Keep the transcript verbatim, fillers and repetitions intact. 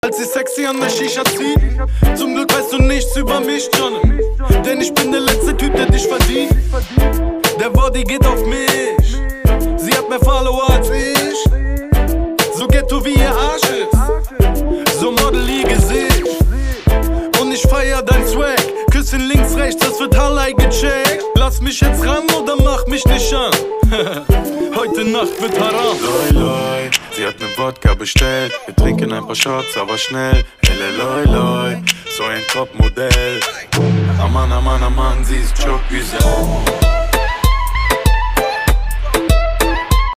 als sie sexy an der Shisha zieht. Zum Glück weißt du nichts über mich, John, denn ich bin der letzte Typ, der dich verdient. Der Body geht auf mich, sie hat mehr Follower als ich. So ghetto wie ihr Arsch ist, so Model-Gesicht. Und ich feier dein Swag, Küsschen links, rechts, das wird Hallei gecheckt. Lass mich jetzt ran oder mach mich nicht an. Heute Nacht wird Haram. Loi, loi, sie hat ne Wodka bestellt. Wir trinken ein paar Shots, aber schnell. Elle, loi, loi, so ein Topmodell. Aman, aman, aman, sie ist Choc-Güzel.